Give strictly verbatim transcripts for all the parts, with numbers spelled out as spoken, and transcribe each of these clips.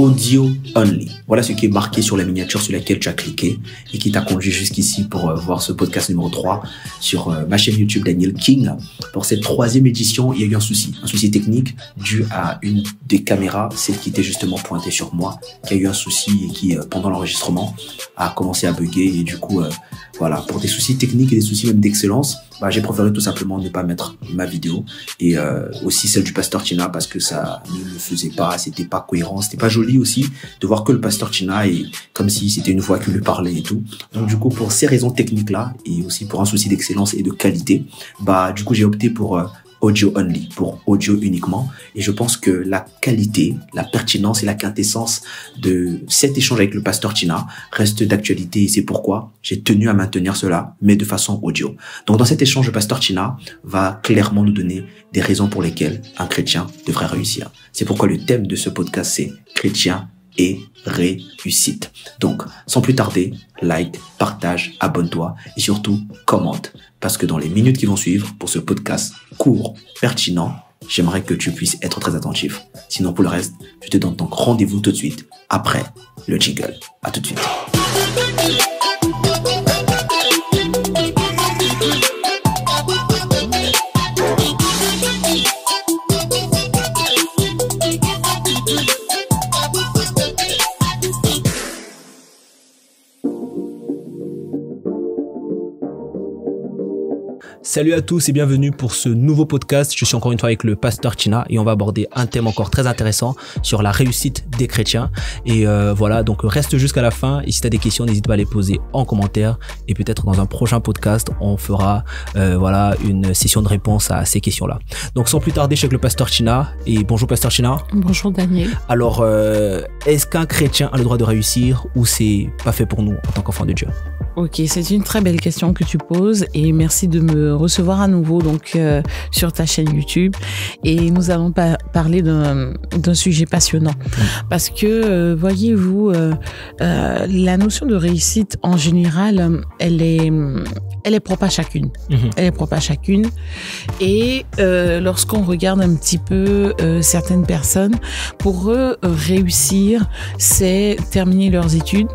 audio only. Voilà ce qui est marqué sur la miniature sur laquelle tu as cliqué et qui t'a conduit jusqu'ici pour euh, voir ce podcast numéro trois sur euh, ma chaîne YouTube Daniel King. Pour cette troisième édition, il y a eu un souci, un souci technique dû à une des caméras, celle qui était justement pointée sur moi, qui a eu un souci et qui, euh, pendant l'enregistrement, a commencé à bugger et du coup, euh, voilà, pour des soucis techniques et des soucis même d'excellence, bah, j'ai préféré tout simplement ne pas mettre ma vidéo et euh, aussi celle du pasteur Tina parce que ça ne le faisait pas, c'était pas cohérent, c'était pas joli aussi de voir que le pasteur Tina est comme si c'était une voix qui lui parlait et tout. Donc du coup, pour ces raisons techniques là et aussi pour un souci d'excellence et de qualité, bah du coup j'ai opté pour euh, audio only, pour audio uniquement. Et je pense que la qualité, la pertinence et la quintessence de cet échange avec le pasteur Tina reste d'actualité et c'est pourquoi j'ai tenu à maintenir cela, mais de façon audio. Donc dans cet échange, le pasteur Tina va clairement nous donner des raisons pour lesquelles un chrétien devrait réussir. C'est pourquoi le thème de ce podcast, c'est chrétien et réussite. Donc, sans plus tarder, like, partage, abonne-toi et surtout commente. Parce que dans les minutes qui vont suivre pour ce podcast court, pertinent, j'aimerais que tu puisses être très attentif. Sinon, pour le reste, je te donne donc rendez-vous tout de suite après le jingle. À tout de suite. Salut à tous et bienvenue pour ce nouveau podcast. Je suis encore une fois avec le pasteur Tina et on va aborder un thème encore très intéressant sur la réussite des chrétiens. Et euh, voilà, donc reste jusqu'à la fin et si tu as des questions, n'hésite pas à les poser en commentaire et peut-être dans un prochain podcast, on fera euh, voilà une session de réponse à ces questions-là. Donc sans plus tarder, je suis avec le pasteur Tina et bonjour pasteur Tina. Bonjour Daniel. Alors, euh, est-ce qu'un chrétien a le droit de réussir ou c'est pas fait pour nous en tant qu'enfant de Dieu? Ok, c'est une très belle question que tu poses et merci de me recevoir à nouveau donc euh, sur ta chaîne YouTube et nous allons pa- parler d'un, d'un sujet passionnant parce que euh, voyez-vous euh, euh, la notion de réussite en général elle est elle est propre à chacune mmh. elle est propre à chacune et euh, lorsqu'on regarde un petit peu euh, certaines personnes, pour eux réussir c'est terminer leurs études,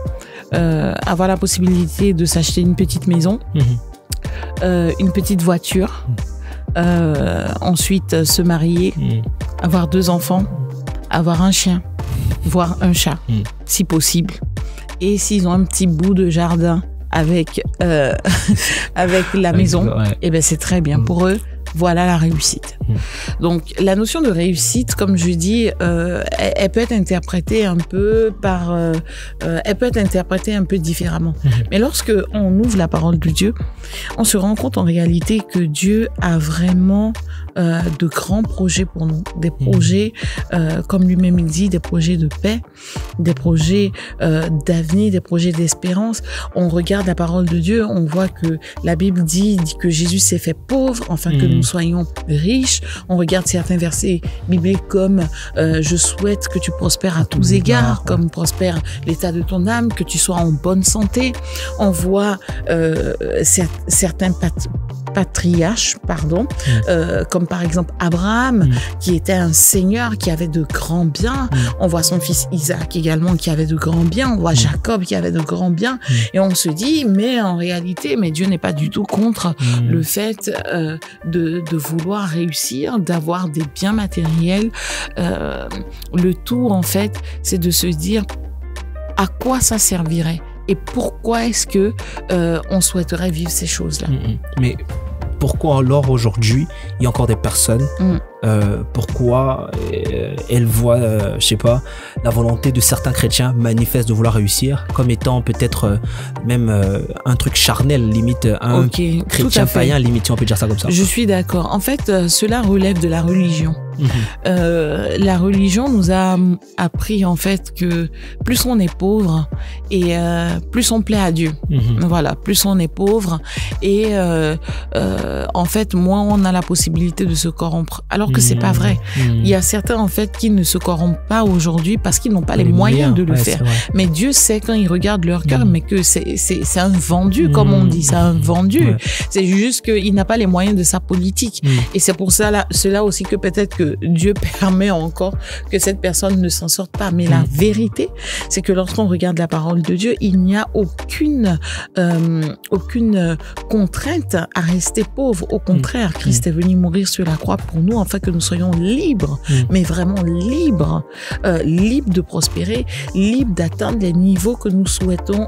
Euh, avoir la possibilité de s'acheter une petite maison, mmh. euh, une petite voiture, euh, ensuite euh, se marier, mmh. avoir deux enfants, avoir un chien, voire un chat, mmh. si possible. Et s'ils ont un petit bout de jardin avec euh, avec la maison, ouais. et ben c'est très bien mmh. pour eux. Voilà la réussite. Mmh. Donc, la notion de réussite, comme je dis, euh, elle, elle peut être interprétée un peu par, euh, euh, elle peut être interprétée un peu différemment. Mmh. Mais lorsque on ouvre la parole de Dieu, on se rend compte en réalité que Dieu a vraiment euh, de grands projets pour nous, des projets, mmh. euh, comme lui-même il dit, des projets de paix, des projets euh, d'avenir, des projets d'espérance. On regarde la parole de Dieu, on voit que la Bible dit, dit que Jésus s'est fait pauvre, enfin que mmh. nous soyons riches. On regarde certains versets bibliques comme euh, je souhaite que tu prospères à tous égards, comme prospère l'état de ton âme, que tu sois en bonne santé. On voit euh, cer- certains pat- patriarches, pardon, mmh. euh, comme par exemple Abraham, mmh. qui était un seigneur, qui avait de grands biens. Mmh. On voit son fils Isaac également, qui avait de grands biens. On voit mmh. Jacob, qui avait de grands biens. Mmh. Et on se dit, mais en réalité, mais Dieu n'est pas du tout contre mmh. le fait euh, de, de vouloir réussir, d'avoir des biens matériels. Euh, le tout, en fait, c'est de se dire à quoi ça servirait et pourquoi est-ce que euh, on souhaiterait vivre ces choses-là. Mmh. Mais pourquoi alors aujourd'hui il y a encore des personnes mmh. euh, pourquoi euh, elles voient euh, je sais pas la volonté de certains chrétiens manifeste de vouloir réussir comme étant peut-être euh, même euh, un truc charnel limite un okay, chrétien païen limite si on peut dire ça comme ça. Je suis d'accord. En fait euh, cela relève de la religion. Mmh. Euh, la religion nous a appris en fait que plus on est pauvre et euh, plus on plaît à Dieu. Mmh. Voilà, plus on est pauvre et euh, euh, en fait moins on a la possibilité de se corrompre. Alors Alors que c'est pas vrai. Mmh. Il y a certains, en fait, qui ne se corrompent pas aujourd'hui parce qu'ils n'ont pas les, les moyens, moyens de le ouais, faire. Mais Dieu sait quand il regarde leur cœur, mmh. mais que c'est, c'est, c'est un vendu, mmh. comme on dit, c'est un vendu. Ouais. C'est juste qu'il n'a pas les moyens de sa politique. Mmh. Et c'est pour ça, là, cela aussi que peut-être que Dieu permet encore que cette personne ne s'en sorte pas. Mais mmh. la vérité, c'est que lorsqu'on regarde la parole de Dieu, il n'y a aucune, euh, aucune contrainte à rester pauvre. Au contraire, mmh. Christ est venu mourir sur la croix pour nous, afin que nous soyons libres, mmh. mais vraiment libres, euh, libres de prospérer, libres d'atteindre les niveaux que nous souhaitons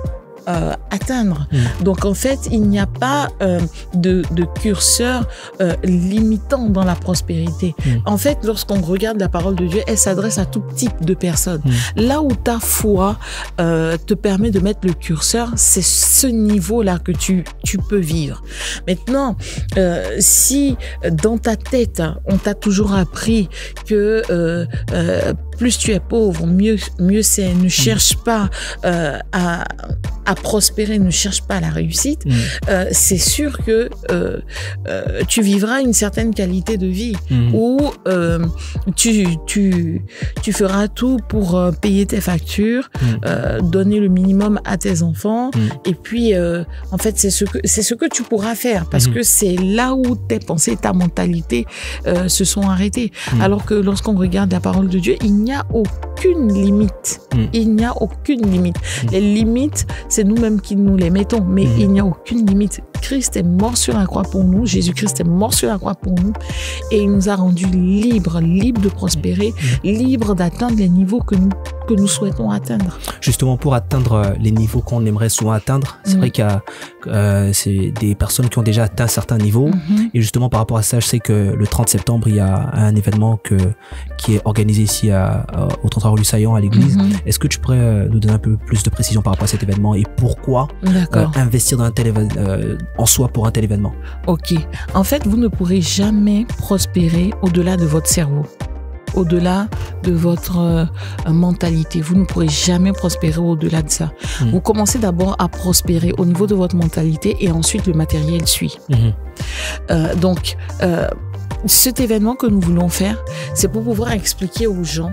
Euh, atteindre. Mmh. Donc en fait, il n'y a pas euh, de, de curseur euh, limitant dans la prospérité. Mmh. En fait, lorsqu'on regarde la parole de Dieu, elle s'adresse à tout type de personnes. Mmh. Là où ta foi euh, te permet de mettre le curseur, c'est ce niveau-là que tu, tu peux vivre. Maintenant, euh, si dans ta tête, on t'a toujours appris que euh, euh, plus tu es pauvre, mieux, mieux c'est. Ne cherche pas euh, à, à prospérer, ne cherche pas la réussite. Mmh. Euh, c'est sûr que euh, euh, tu vivras une certaine qualité de vie mmh. où euh, tu, tu, tu feras tout pour euh, payer tes factures, mmh. euh, donner le minimum à tes enfants. Mmh. Et puis, euh, en fait, c'est ce que, c'est ce que tu pourras faire parce mmh. que c'est là où tes pensées, ta mentalité euh, se sont arrêtées. Mmh. Alors que lorsqu'on regarde la parole de Dieu, il n'y a aucune limite. Mmh. Il n'y a aucune limite. Mmh. Les limites, c'est nous-mêmes qui nous les mettons, mais mmh. il n'y a aucune limite. Christ est mort sur la croix pour nous, Jésus-Christ est mort sur la croix pour nous, et il nous a rendus libres, libres de prospérer, mmh. libres d'atteindre les niveaux que nous, que nous souhaitons atteindre. Justement, pour atteindre les niveaux qu'on aimerait souvent atteindre, c'est mmh. vrai qu'il y a euh, c'est des personnes qui ont déjà atteint certains niveaux, mmh. et justement par rapport à ça, je sais que le trente septembre, il y a un événement que, qui est organisé ici à, à, au trente-trois rue Saillant à l'église. Mmh. Est-ce que tu pourrais nous donner un peu plus de précision par rapport à cet événement et pourquoi euh, investir dans un tel événement euh, en soi pour un tel événement? Ok. En fait, vous ne pourrez jamais prospérer au-delà de votre cerveau, au-delà de votre euh, mentalité. Vous ne pourrez jamais prospérer au-delà de ça. Mmh. Vous commencez d'abord à prospérer au niveau de votre mentalité et ensuite le matériel suit. Mmh. Euh, donc, euh, cet événement que nous voulons faire, c'est pour pouvoir expliquer aux gens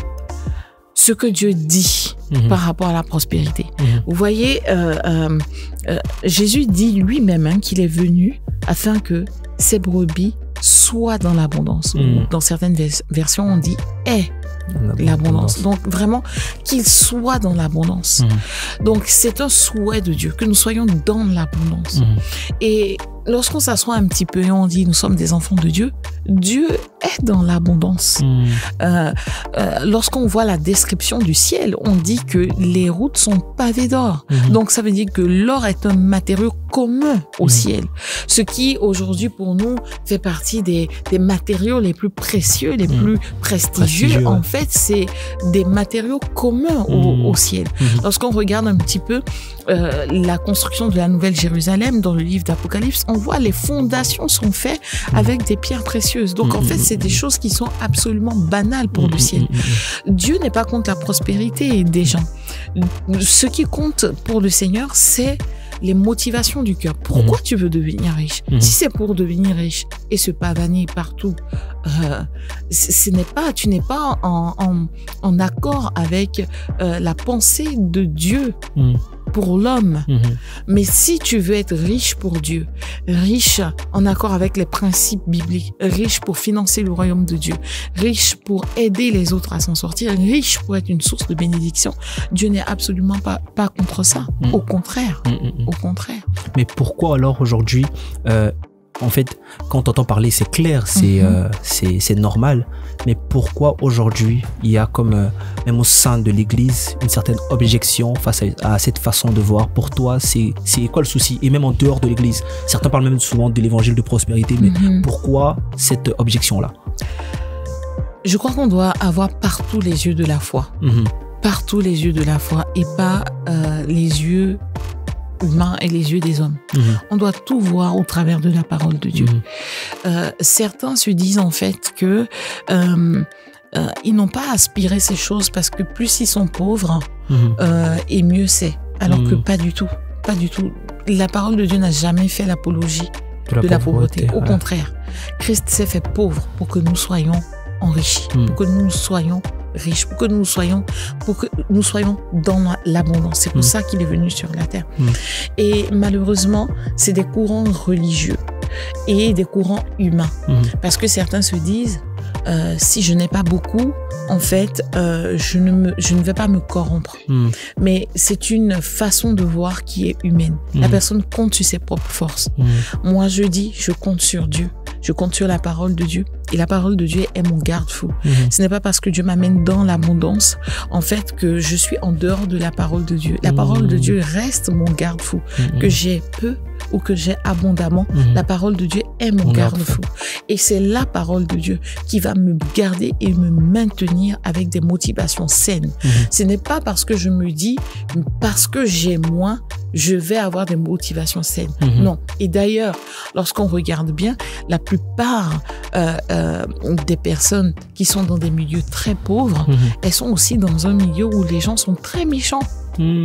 ce que Dieu dit mmh. par rapport à la prospérité. Mmh. Vous voyez, euh, euh, euh, Jésus dit lui-même hein, qu'il est venu afin que ses brebis soient dans l'abondance. Mmh. Dans certaines vers- versions, on dit « est ». L'abondance. Donc vraiment qu'il soit dans l'abondance. Mmh. Donc c'est un souhait de Dieu que nous soyons dans l'abondance. Mmh. Et lorsqu'on s'assoit un petit peu et on dit nous sommes des enfants de Dieu, Dieu est dans l'abondance. Mmh. Euh, euh, lorsqu'on voit la description du ciel, on dit que les routes sont pavées d'or. Mmh. Donc ça veut dire que l'or est un matériau commun au mmh. ciel. Ce qui aujourd'hui pour nous fait partie des, des matériaux les plus précieux, les mmh. plus prestigieux. prestigieux en fait, c'est des matériaux communs au, mmh. au ciel. Mmh. Lorsqu'on regarde un petit peu euh, la construction de la Nouvelle Jérusalem dans le livre d'Apocalypse, on voit les fondations sont faites mmh. avec des pierres précieuses. Donc mmh. en fait, c'est des choses qui sont absolument banales pour mmh. le ciel. Mmh. Dieu n'est pas contre la prospérité des gens. Ce qui compte pour le Seigneur, c'est les motivations du cœur. Pourquoi mmh. tu veux devenir riche? Mmh. Si c'est pour devenir riche et se pavaner partout, euh, ce n'est pas, tu n'es pas en, en, en accord avec euh, la pensée de Dieu. Mmh. pour l'homme. Mmh. Mais si tu veux être riche pour Dieu, riche en accord avec les principes bibliques, riche pour financer le royaume de Dieu, riche pour aider les autres à s'en sortir, riche pour être une source de bénédiction, Dieu n'est absolument pas, pas contre ça. Mmh. Au contraire. Mmh. Au contraire. Mais pourquoi alors aujourd'hui, euh, en fait, quand on entend parler, c'est clair, c'est, mmh. euh, c'est, c'est normal. Mais pourquoi aujourd'hui, il y a comme, euh, même au sein de l'Église, une certaine objection face à, à cette façon de voir? Pour toi, c'est, c'est quoi le souci? Et même en dehors de l'Église, certains parlent même souvent de l'évangile de prospérité, mais mmh. pourquoi cette objection-là? Je crois qu'on doit avoir partout les yeux de la foi. Mmh. Partout les yeux de la foi et pas euh, les yeux humains et les yeux des hommes. Mmh. On doit tout voir au travers de la parole de Dieu. Mmh. Euh, certains se disent en fait que euh, euh, ils n'ont pas aspiré ces choses parce que plus ils sont pauvres, mmh. euh, et mieux c'est. Alors mmh. que pas du tout, pas du tout. La parole de Dieu n'a jamais fait l'apologie de la, de la pauvreté. pauvreté. Au ouais. contraire. Christ s'est fait pauvre pour que nous soyons enrichis, mmh. pour que nous soyons riches, pour que nous soyons, pour que nous soyons dans l'abondance. C'est pour mmh. ça qu'il est venu sur la terre. Mmh. Et malheureusement, c'est des courants religieux et des courants humains. Mmh. Parce que certains se disent, euh, si je n'ai pas beaucoup, en fait, euh, je, ne me, je ne vais pas me corrompre. Mmh. Mais c'est une façon de voir qui est humaine. Mmh. La personne compte sur ses propres forces. Mmh. Moi, je dis, je compte sur Dieu. Je compte sur la parole de Dieu. Et la parole de Dieu est mon garde-fou. Mmh. Ce n'est pas parce que Dieu m'amène dans l'abondance, en fait, que je suis en dehors de la parole de Dieu. La mmh. parole de Dieu reste mon garde-fou. Mmh. Que j'ai peu ou que j'ai abondamment, mmh. la parole de Dieu est mon, mon garde-fou. Et c'est la parole de Dieu qui va me garder et me maintenir avec des motivations saines. Mmh. Ce n'est pas parce que je me dis, parce que j'ai moins, je vais avoir des motivations saines. Mmh. Non. Et d'ailleurs, lorsqu'on regarde bien, la plupart euh, euh, des personnes qui sont dans des milieux très pauvres, mmh. elles sont aussi dans un milieu où les gens sont très méchants. Mmh.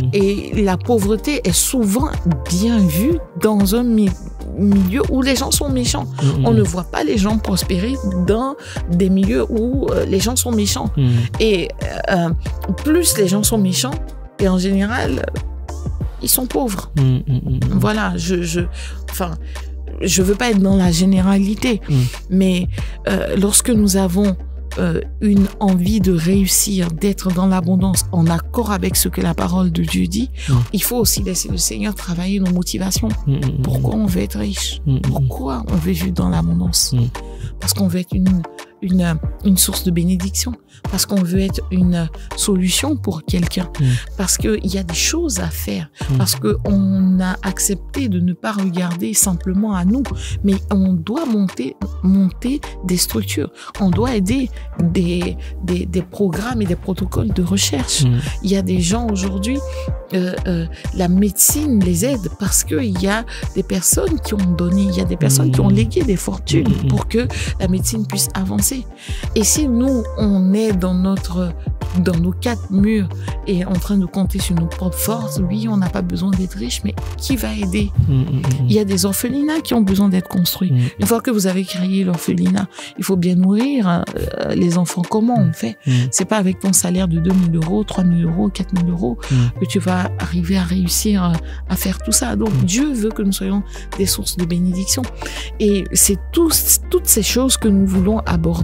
Et la pauvreté est souvent bien vue dans un mi milieu où les gens sont méchants. Mmh. On ne voit pas les gens prospérer dans des milieux où euh, les gens sont méchants. Mmh. Et euh, plus les gens sont méchants, et en général, ils sont pauvres. Mmh, mmh, mmh. Voilà, je, je, enfin, je veux pas être dans la généralité, mmh. mais euh, lorsque nous avons euh, une envie de réussir, d'être dans l'abondance, en accord avec ce que la parole de Dieu dit, mmh. il faut aussi laisser le Seigneur travailler nos motivations. Mmh, mmh, Pourquoi on veut être riche? Mmh, Pourquoi on veut vivre dans l'abondance? mmh. Parce qu'on veut être une Une, une source de bénédiction, parce qu'on veut être une solution pour quelqu'un, mmh. parce qu'il y a des choses à faire, mmh. parce qu'on a accepté de ne pas regarder simplement à nous, mais on doit monter, monter des structures, on doit aider des, des, des programmes et des protocoles de recherche. Mmh. Il y a des gens aujourd'hui, euh, euh, la médecine les aide parce qu'il y a des personnes qui ont donné, il y a des personnes mmh. qui ont légué des fortunes mmh. pour que la médecine puisse avancer. Et si nous, on est dans notre, dans nos quatre murs et en train de compter sur nos propres forces, oui, on n'a pas besoin d'être riche, mais qui va aider? Mmh, mmh. Il y a des orphelinats qui ont besoin d'être construits. Mmh. Une fois que vous avez créé l'orphelinat, il faut bien nourrir euh, les enfants. Comment on fait? Mmh. C'est pas avec ton salaire de deux mille euros, trois mille euros, quatre mille euros mmh. que tu vas arriver à réussir euh, à faire tout ça. Donc, mmh. Dieu veut que nous soyons des sources de bénédiction. Et c'est tous, toutes ces choses que nous voulons aborder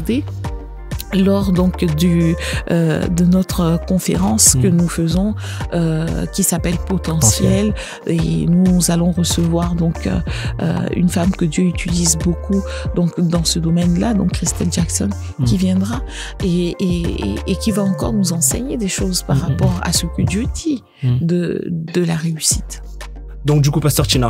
lors donc du euh, de notre conférence mmh. que nous faisons euh, qui s'appelle Potentiel. Potentiel et nous allons recevoir donc euh, une femme que Dieu utilise beaucoup donc dans ce domaine-là, donc Christelle Jackson mmh. qui viendra et, et, et qui va encore nous enseigner des choses par mmh. rapport à ce que Dieu dit mmh. de, de la réussite. Donc du coup, Pasteur Tina,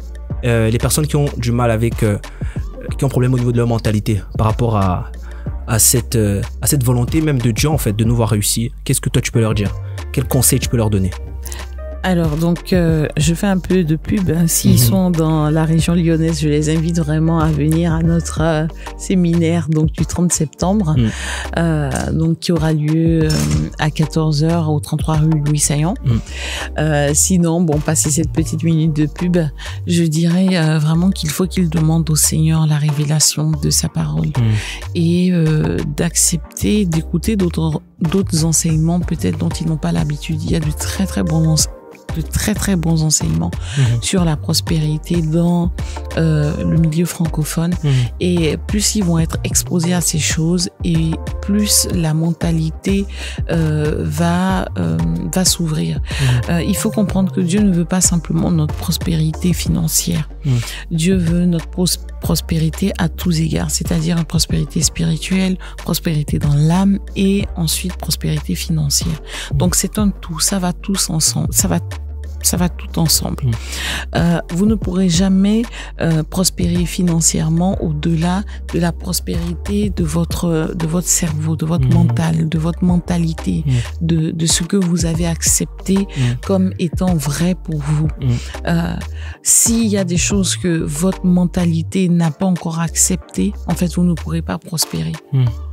euh, les personnes qui ont du mal avec euh, qui ont problème au niveau de leur mentalité par rapport à à cette, euh, à cette volonté même de Dieu en fait de nous voir réussir, qu'est-ce que toi tu peux leur dire? Quel conseil tu peux leur donner? Alors, donc, euh, je fais un peu de pub. Hein. S'ils mmh. sont dans la région lyonnaise, je les invite vraiment à venir à notre euh, séminaire donc, du trente septembre, mmh. euh, donc, qui aura lieu euh, à quatorze heures au trente-trois rue Louis Saillant. Mmh. Euh, sinon, bon, passer cette petite minute de pub, je dirais euh, vraiment qu'il faut qu'ils demandent au Seigneur la révélation de sa parole mmh. et euh, d'accepter, d'écouter d'autres d'autres enseignements peut-être dont ils n'ont pas l'habitude. Il y a de très, très bons enseignements de très très bons enseignements mmh. sur la prospérité dans euh, le milieu francophone mmh. et plus ils vont être exposés à ces choses et plus la mentalité euh, va euh, va s'ouvrir. Mmh. Euh, il faut comprendre que Dieu ne veut pas simplement notre prospérité financière. Mmh. Dieu veut notre pros prospérité à tous égards, c'est-à-dire une prospérité spirituelle, prospérité dans l'âme et ensuite prospérité financière. Mmh. Donc c'est un tout, ça va tous ensemble, ça va ça va tout ensemble. Mmh. Euh, vous ne pourrez jamais euh, prospérer financièrement au-delà de la prospérité de votre de votre cerveau, de votre mmh. mental, de votre mentalité, mmh. de de ce que vous avez accepté mmh. comme étant vrai pour vous. Mmh. Euh, s'il y a des choses que votre mentalité n'a pas encore acceptées, en fait, vous ne pourrez pas prospérer. Mmh.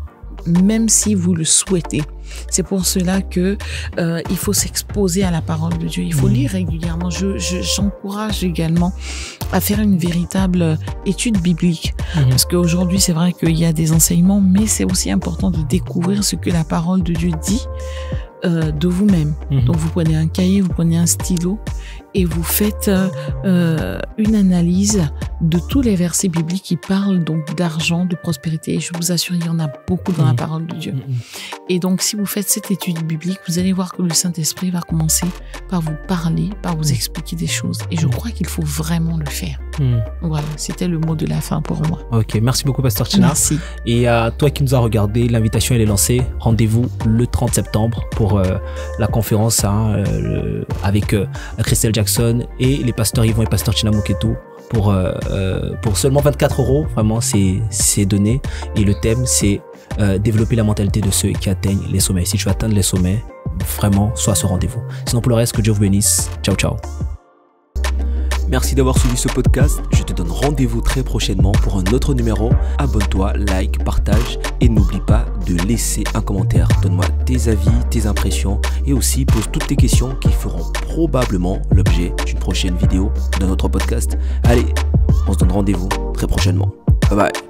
même si vous le souhaitez. C'est pour cela que euh, il faut s'exposer à la parole de Dieu. Il faut mmh. lire régulièrement. Je, je, j'encourage également à faire une véritable étude biblique. Mmh. Parce qu'aujourd'hui, c'est vrai qu'il y a des enseignements, mais c'est aussi important de découvrir ce que la parole de Dieu dit euh, de vous-même. Mmh. Donc, vous prenez un cahier, vous prenez un stylo et vous faites euh, une analyse de tous les versets bibliques qui parlent donc d'argent, de prospérité. Et je vous assure, il y en a beaucoup dans mmh. la parole de Dieu. Mmh. Et donc, si vous faites cette étude biblique, vous allez voir que le Saint-Esprit va commencer par vous parler, par vous expliquer des choses. Et je crois qu'il faut vraiment le faire. Mmh. Voilà, c'était le mot de la fin pour moi. Ok, merci beaucoup, Pasteur Tina. Merci. Et à toi qui nous as regardé, l'invitation elle est lancée. Rendez-vous le trente septembre pour euh, la conférence hein, euh, le, avec euh, Christelle Jackson et les pasteurs Yvon et Pasteur Tina Moketo pour euh, euh, pour seulement vingt-quatre euros. Vraiment, c'est c'est donné. Et le thème c'est euh, développer la mentalité de ceux qui atteignent les sommets. Si tu veux atteindre les sommets, vraiment, sois à ce rendez-vous. Sinon, pour le reste, que Dieu vous bénisse. Ciao, ciao. Merci d'avoir suivi ce podcast. Je te donne rendez-vous très prochainement pour un autre numéro. Abonne-toi, like, partage et n'oublie pas de laisser un commentaire. Donne-moi tes avis, tes impressions et aussi pose toutes tes questions qui feront probablement l'objet d'une prochaine vidéo de notre podcast. Allez, on se donne rendez-vous très prochainement. Bye bye.